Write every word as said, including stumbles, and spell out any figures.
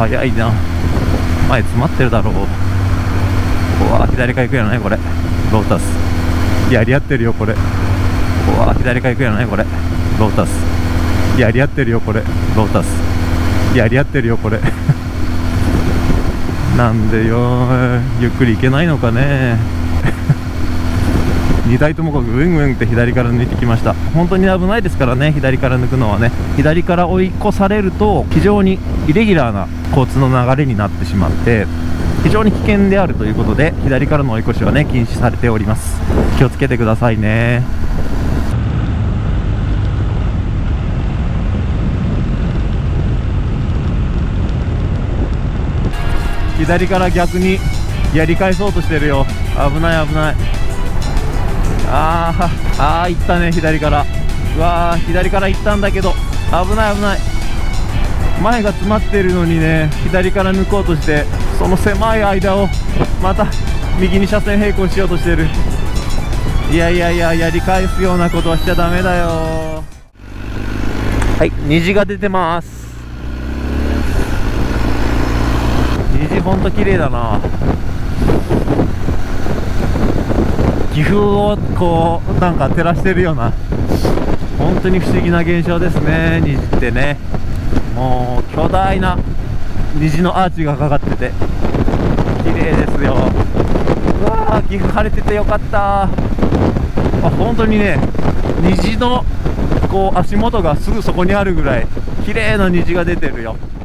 早いな。前詰まってるだろう。うわ左から行くやないこれ。ロータスやり合ってるよこれ。うわ左から行くやないこれ。ロータスやり合ってるよこれ。ロータスやり合ってるよこれ。なんでよゆっくり行けないのかね。にだいともグングンって左から抜いてきました。本当に危ないですからね、左から抜くのはね。左から追い越されると非常にイレギュラーな交通の流れになってしまって非常に危険であるということで、左からの追い越しはね禁止されております。気をつけてくださいね。左から逆にやり返そうとしてるよ。危ない危ない。あーあー行ったね左から。うわー左から行ったんだけど危ない危ない。前が詰まってるのにね、左から抜こうとしてその狭い間をまた右に車線並行しようとしてる。いやいやいや、やり返すようなことはしちゃダメだよ。はい、虹が出てます。虹ほんと綺麗だな。岐阜をこうなんか照らしてるような、本当に不思議な現象ですね、虹ってね。もう巨大な虹のアーチがかかってて綺麗ですよ。うわー岐阜晴れててよかった。あ本当にね、虹のこう足元がすぐそこにあるぐらい綺麗な虹が出てるよ。